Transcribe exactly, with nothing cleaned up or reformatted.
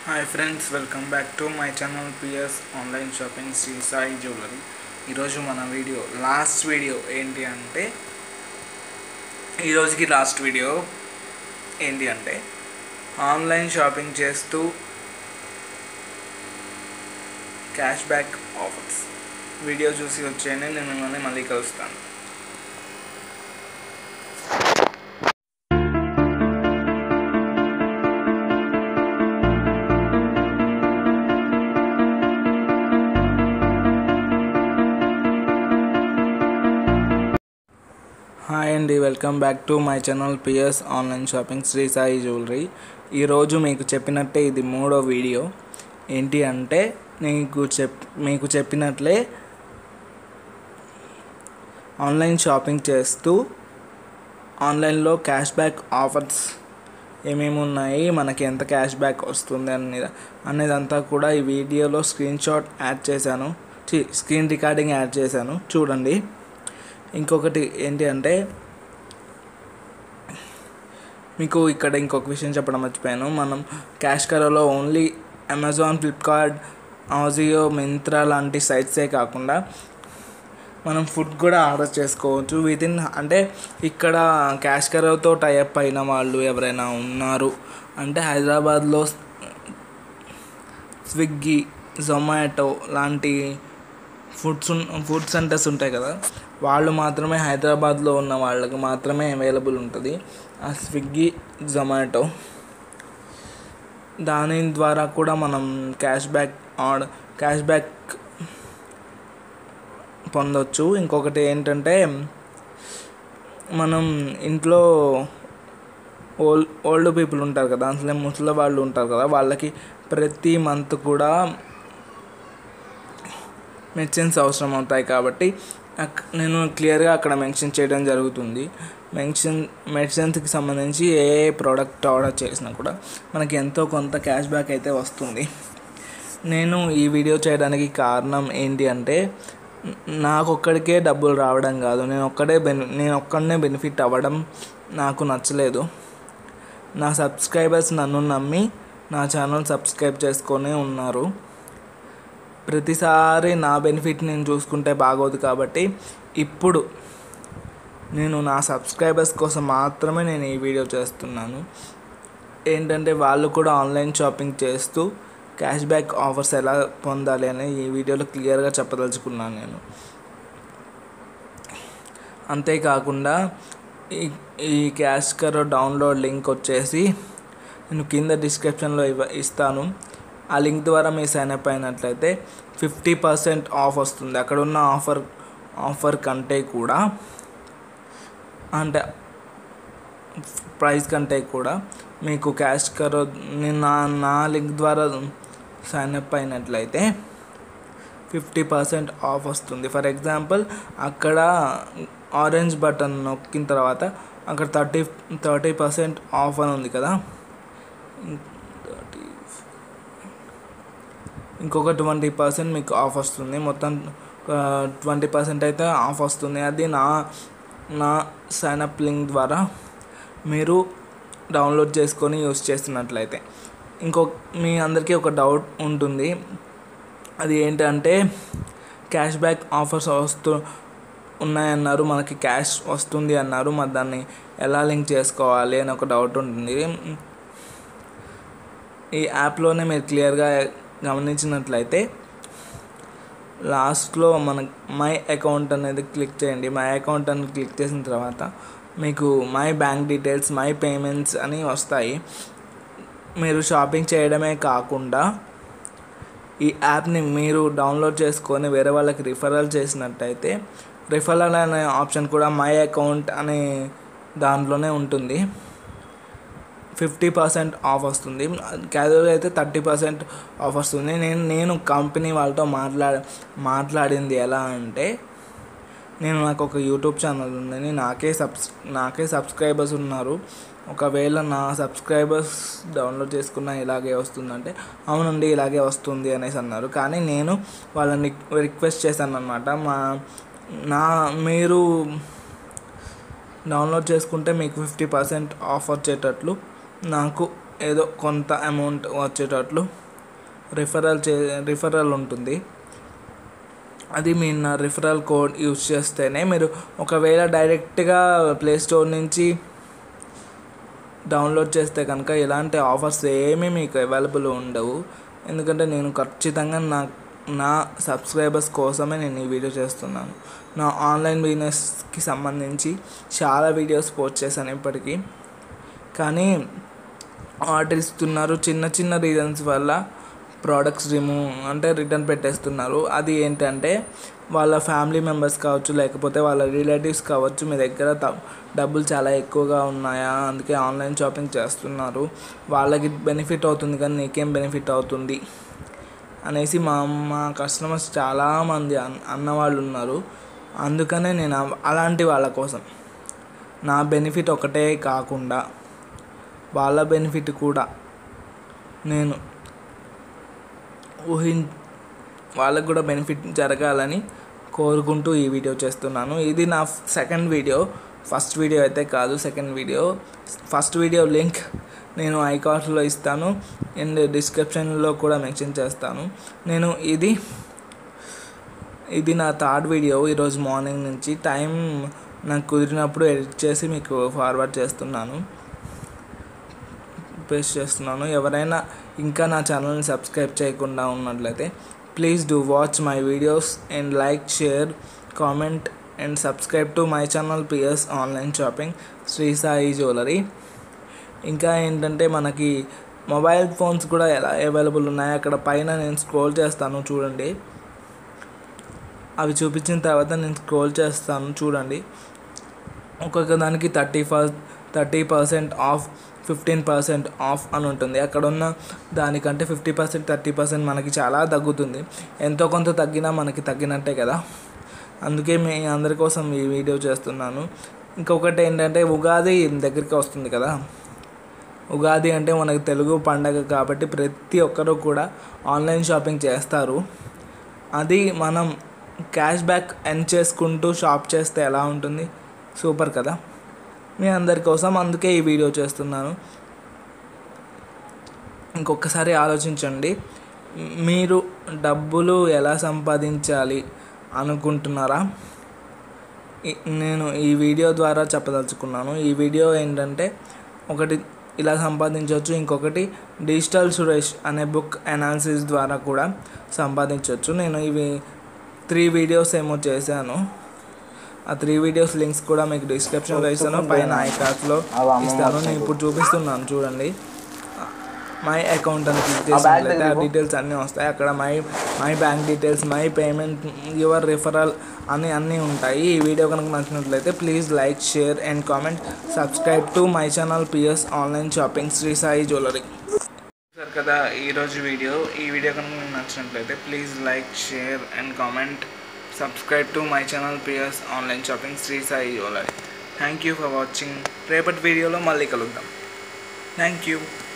Hi friends, welcome back to my channel PS online shopping Shri Sai jewellery. ఈరోజు మన video last video ఏంటి అంటే ఈరోజుకి last video ఏంటి అంటే ఆన్లైన్ షాపింగ్ చేస్తూ క్యాష్ బ్యాక్ ఆఫర్స్. వీడియో చూసి వచ్చేయండి, నేను మిమ్మల్ని మళ్ళీ కలుస్తాను. హాయ్ అండి, welcome back to my channel PS online shopping Shri Sai jewellery. ఈరోజు మీకు చెప్పినట్టే ఇది మూడో వీడియో. ఏంటి అంటే నీకు చెప్ మీకు చెప్పినట్లే ఆన్లైన్ షాపింగ్ చేస్తూ ఆన్లైన్లో క్యాష్ బ్యాక్ ఆఫర్స్ ఏమేమి ఉన్నాయి, మనకి ఎంత క్యాష్ బ్యాక్ వస్తుంది అనేది అనేదంతా కూడా ఈ వీడియోలో స్క్రీన్ షాట్ యాడ్ చేశాను, స్క్రీన్ రికార్డింగ్ యాడ్ చేశాను, చూడండి. ఇంకొకటి ఏంటి అంటే మీకు ఇక్కడ ఇంకొక విషయం చెప్పడం మర్చిపోయాను. మనం క్యాష్ కరోలో ఓన్లీ అమెజాన్, ఫ్లిప్కార్ట్, ఆజియో, మింత్రా లాంటి సైట్సే కాకుండా మనం ఫుడ్ కూడా ఆర్డర్ చేసుకోవచ్చు వితిన్. అంటే ఇక్కడ క్యాష్ కరోతో టైఅప్ అయిన వాళ్ళు ఎవరైనా ఉన్నారు అంటే హైదరాబాద్లో స్విగ్గీ, జొమాటో లాంటి ఫుడ్స్ ఫుడ్ సెంటర్స్ ఉంటాయి కదా, వాళ్ళు మాత్రమే, హైదరాబాద్లో ఉన్న వాళ్ళకి మాత్రమే అవైలబుల్ ఉంటుంది ఆ స్విగ్గీ, జొమాటో. దాని ద్వారా కూడా మనం cash back order cash back పొందవచ్చు. ఇంకొకటి ఏంటంటే మనం ఇంట్లో ఓల్డ్ ఓల్డ్ పీపుల్ ఉంటారు కదా, అసలే ముసలి వాళ్ళు ఉంటారు కదా, వాళ్ళకి ప్రతి మంత్ కూడా మెడిసిన్స్ అవసరం అవుతాయి. కాబట్టి నేను క్లియర్గా అక్కడ మెన్షన్ చేయడం జరుగుతుంది. మెన్షన్ మెడిసిన్స్కి సంబంధించి ఏ ఏ ప్రోడక్ట్ ఆర్డర్ చేసినా కూడా మనకి ఎంతో కొంత క్యాష్ బ్యాక్ అయితే వస్తుంది. నేను ఈ వీడియో చేయడానికి కారణం ఏంటి అంటే నాకు ఒక్కడికే డబ్బులు రావడం కాదు, నేను ఒక్కడే బెని నేను ఒక్కడనే బెనిఫిట్ అవ్వడం నాకు నచ్చలేదు. నా సబ్స్క్రైబర్స్ నన్ను నమ్మి నా ఛానల్ సబ్స్క్రైబ్ చేసుకొని ఉన్నారు. ప్రతిసారి నా బెనిఫిట్ నేను చూసుకుంటే బాగోదు. కాబట్టి ఇప్పుడు నేను నా సబ్స్క్రైబర్స్ కోసం మాత్రమే నేను ఈ వీడియో చేస్తున్నాను. ఏంటంటే వాళ్ళు కూడా ఆన్లైన్ షాపింగ్ చేస్తూ క్యాష్ బ్యాక్ ఆఫర్స్ ఎలా పొందాలి అని ఈ వీడియోలో క్లియర్గా చెప్పదలుచుకున్నాను నేను. అంతేకాకుండా ఈ ఈ క్యాష్ కరో డౌన్లోడ్ లింక్ వచ్చేసి నేను కింద డిస్క్రిప్షన్లో ఇవ్వ ఇస్తాను ఆ లింక్ ద్వారా మీరు సైన్ అప్ అయినట్లయితే ఫిఫ్టీ పర్సెంట్ ఆఫ్ వస్తుంది. అక్కడ ఉన్న ఆఫర్ ఆఫర్ కంటే కూడా, అంటే ప్రైస్ కంటే కూడా మీకు క్యాష్ కరో నా నా లింక్ ద్వారా సైన్ అప్ అయినట్లయితే ఫిఫ్టీ పర్సెంట్ ఆఫ్ వస్తుంది. ఫర్ ఎగ్జాంపుల్ అక్కడ ఆరెంజ్ బటన్ నొక్కిన తర్వాత అక్కడ థర్టీ థర్టీ పర్సెంట్ ఆఫ్ అని ఉంది కదా, ఇంకొక ట్వంటీ పర్సెంట్ మీకు ఆఫ్ వస్తుంది. మొత్తం ట్వంటీ పర్సెంట్ అయితే ఆఫ్ వస్తుంది. అది నా నా సైన్అప్ లింక్ ద్వారా మీరు డౌన్లోడ్ చేసుకొని యూస్ చేస్తున్నట్లయితే. ఇంకో మీ అందరికీ ఒక డౌట్ ఉంటుంది, అది ఏంటంటే క్యాష్ బ్యాక్ ఆఫర్స్ వస్తూ ఉన్నాయన్నారు, మనకి క్యాష్ వస్తుంది అన్నారు, మరి దాన్ని ఎలా లింక్ చేసుకోవాలి అని ఒక డౌట్ ఉంటుంది. ఈ యాప్లోనే మీరు క్లియర్గా గమనించినట్లయితే లాస్ట్లో మన మై అకౌంట్ అనేది క్లిక్ చేయండి. మై అకౌంట్ అని క్లిక్ చేసిన తర్వాత మీకు my bank details, my payments అని వస్తాయి. మీరు షాపింగ్ చేయడమే కాకుండా ఈ యాప్ని మీరు డౌన్లోడ్ చేసుకొని వేరే వాళ్ళకి రిఫరల్ చేసినట్టయితే రిఫరల్ అనే ఆప్షన్ కూడా మై అకౌంట్ అనే దాంట్లోనే ఉంటుంది. ఫిఫ్టీ పర్సెంట్ ఆఫ్ వస్తుంది. క్యాజువల్గా అయితే థర్టీ పర్సెంట్ ఆఫ్ వస్తుంది. నేను నేను కంపెనీ వాళ్ళతో మాట్లాడ మాట్లాడింది ఎలా అంటే నేను నాకు ఒక యూట్యూబ్ ఛానల్ ఉందని, నాకే సబ్స్ నాకే సబ్స్క్రైబర్స్ ఉన్నారు, ఒకవేళ నా సబ్స్క్రైబర్స్ డౌన్లోడ్ చేసుకున్న ఇలాగే వస్తుందంటే అవునండి ఇలాగే వస్తుంది అనేసి అన్నారు. కానీ నేను వాళ్ళని రిక్వెస్ట్ చేశాను అన్నమాట, మా నా మీరు డౌన్లోడ్ చేసుకుంటే మీకు ఫిఫ్టీ పర్సెంట్ ఆఫ్ వచ్చేటట్లు నాకు ఏదో కొంత అమౌంట్ వచ్చేటట్లు రిఫరల్ చే రిఫరల్ ఉంటుంది. అది మీ నా రిఫరల్ కోడ్ యూజ్ చేస్తేనే మీరు ఒకవేళ డైరెక్ట్గా ప్లే స్టోర్ నుంచి డౌన్లోడ్ చేస్తే కనుక ఎలాంటి ఆఫర్స్ ఏమీ మీకు అవైలబుల్ ఉండవు. ఎందుకంటే నేను ఖచ్చితంగా నా నా సబ్స్క్రైబర్స్ కోసమే నేను ఈ వీడియో చేస్తున్నాను. నా ఆన్లైన్ బిజినెస్కి సంబంధించి చాలా వీడియోస్ పోస్ట్ చేశాను ఇప్పటికీ, కానీ ఆర్డర్ ఇస్తున్నారు. చిన్న చిన్న రీజన్స్ వల్ల ప్రోడక్ట్స్ రిమూవ్ అంటే రిటర్న్ పెట్టేస్తున్నారు. అది ఏంటంటే వాళ్ళ ఫ్యామిలీ మెంబర్స్ కావచ్చు, లేకపోతే వాళ్ళ రిలేటివ్స్ కావచ్చు, మీ దగ్గర డబ్బులు చాలా ఎక్కువగా ఉన్నాయా, అందుకే ఆన్లైన్ షాపింగ్ చేస్తున్నారు, వాళ్ళకి బెనిఫిట్ అవుతుంది కానీ నీకేం బెనిఫిట్ అవుతుంది అనేసి మా మా కస్టమర్స్ చాలామంది అన్నవాళ్ళు ఉన్నారు. అందుకనే నేను అలాంటి వాళ్ళ కోసం నా బెనిఫిట్ ఒకటే కాకుండా వాళ్ళ బెనిఫిట్ కూడా నేను ఊహి వాళ్ళకు కూడా బెనిఫిట్ జరగాలని కోరుకుంటూ ఈ వీడియో చేస్తున్నాను. ఇది నా సెకండ్ వీడియో, ఫస్ట్ వీడియో అయితే కాదు, second video. First video link నేను ఐకార్డ్లో ఇస్తాను అండ్ డిస్క్రిప్షన్లో కూడా మెన్షన్ చేస్తాను. నేను ఇది ఇది నా థర్డ్ వీడియో ఈరోజు మార్నింగ్ నుంచి. టైం నాకు కుదిరినప్పుడు ఎడిట్ చేసి మీకు ఫార్వర్డ్ చేస్తున్నాను, పేస్ట్ చేస్తున్నాను. ఎవరైనా ఇంకా నా ఛానల్ని సబ్స్క్రైబ్ చేయకుండా ఉన్నట్లయితే please do watch my videos and like, share, comment and subscribe to my channel PS online shopping Shri Sai jewellery. ఇంకా ఏంటంటే మనకి మొబైల్ ఫోన్స్ కూడా ఎలా అవైలబుల్ ఉన్నాయి అక్కడ పైన నేను స్క్రోల్ చేస్తాను చూడండి. అవి చూపించిన తర్వాత నేను స్క్రోల్ చేస్తాను చూడండి. ఒక్కొక్క దానికి thirty first thirty percent off, fifteen percent off అని ఉంటుంది. అక్కడ ఉన్న దానికంటే ఫిఫ్టీ పర్సెంట్ థర్టీ పర్సెంట్ మనకి చాలా తగ్గుతుంది. ఎంతో కొంత తగ్గినా మనకి తగ్గినట్టే కదా. అందుకే మీ అందరి కోసం ఈ వీడియో చేస్తున్నాను. ఇంకొకటి ఏంటంటే ఉగాది దగ్గరికి వస్తుంది కదా. ఉగాది అంటే మనకి తెలుగు పండగ కాబట్టి ప్రతి ఒక్కరూ కూడా ఆన్లైన్ షాపింగ్ చేస్తారు. అది మనం క్యాష్ బ్యాక్ ఎర్న్ చేసుకుంటూ షాప్ చేస్తే ఎలా ఉంటుంది, సూపర్ కదా. మీ అందరి కోసం అందుకే ఈ వీడియో చేస్తున్నాను. ఇంకొకసారి ఆలోచించండి, మీరు డబ్బులు ఎలా సంపాదించాలి అనుకుంటున్నారా? నేను ఈ వీడియో ద్వారా చెప్పదలుచుకున్నాను. ఈ వీడియో ఏంటంటే ఒకటి ఇలా సంపాదించవచ్చు, ఇంకొకటి డిజిటల్ సురేష్ అనే బుక్ అనాలిసిస్ ద్వారా కూడా సంపాదించవచ్చు. నేను ఇవి త్రీ వీడియోస్ ఏమో చేశాను. ఆ త్రీ వీడియోస్ లింక్స్ కూడా మీకు డిస్క్రిప్షన్లో ఇస్తాను, పైన ఐకార్డ్స్లో ఇస్తాను. నేను ఇప్పుడు చూపిస్తున్నాను చూడండి. మై అకౌంట్ అని క్లిక్ చేసినట్లయితే ఆ డీటెయిల్స్ అన్నీ వస్తాయి. అక్కడ my my bank details, my payment, your referral అని అన్నీ ఉంటాయి. ఈ వీడియో కనుక నచ్చినట్లయితే please like, share and comment. Subscribe to my channel PS online shopping Shri Sai jewellery. Sir కదా ఈరోజు వీడియో. ఈ వీడియో కనుక మీకు నచ్చినట్లయితే please like, share and comment. Subscribe to my channel PS online shopping Shri Sai jewellery. Thank you for watching. రేపటి వీడియోలో మళ్ళీ కలుద్దాం. Thank you.